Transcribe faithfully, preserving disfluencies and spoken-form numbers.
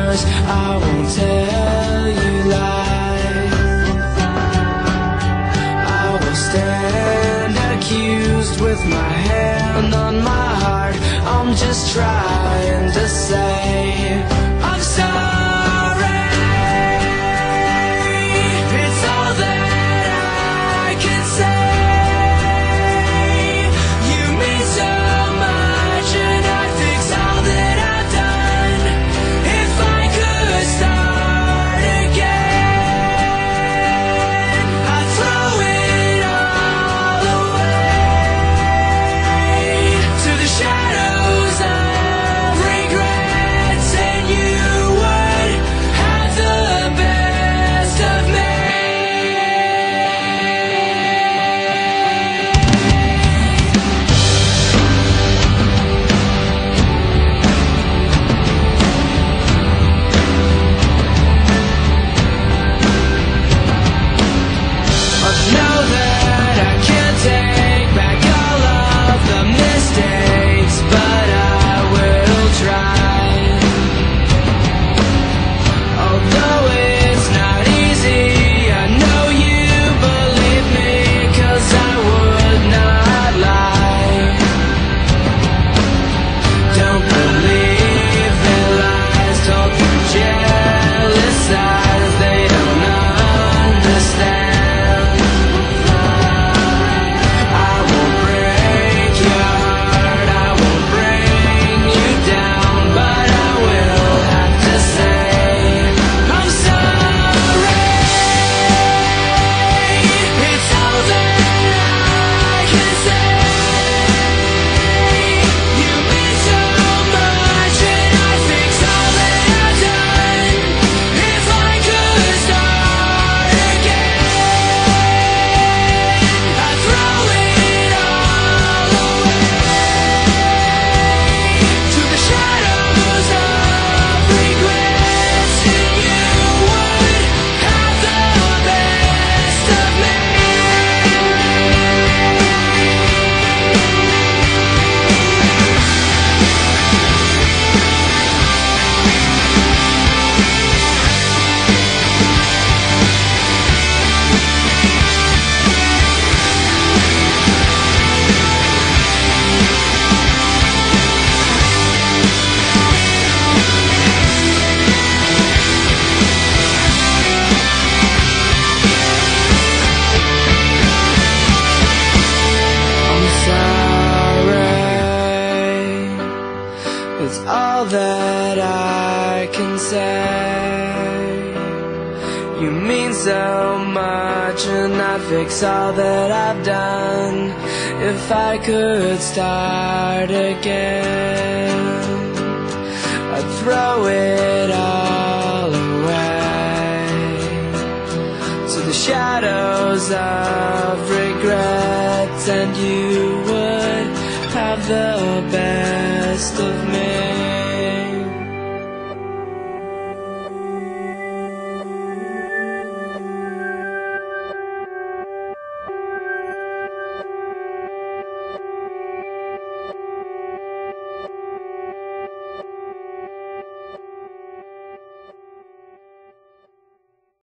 yours, I won't tell you lies. I will stand accused with my hand on my heart. I'm just trying to say I'm sorry. It's all that I can say. You mean so much, and I'd fix all that I've done if I could start again. I'd throw it all away to the shadows of regrets, and you would have the best of me. I know that I can't take back all of the mistakes, but I will try. Although it's not easy, I know you believe me, 'cause I would not lie. Don't believe their lies, told through jealous eyes. They don't understand. I won't break your heart, I won't bring you down, but I will have to say I'm sorry. It's all that I can say. You mean so much, and I'd fix all that I've done if I could start again. I'd throw it all away to the shadows of regrets, and you would have the best of me. I'm sorry. It's all that I can say. You mean so much, and I'd fix all that I've done if I could start again. I'd throw it all away to the shadows of regrets, and you would have the best of me.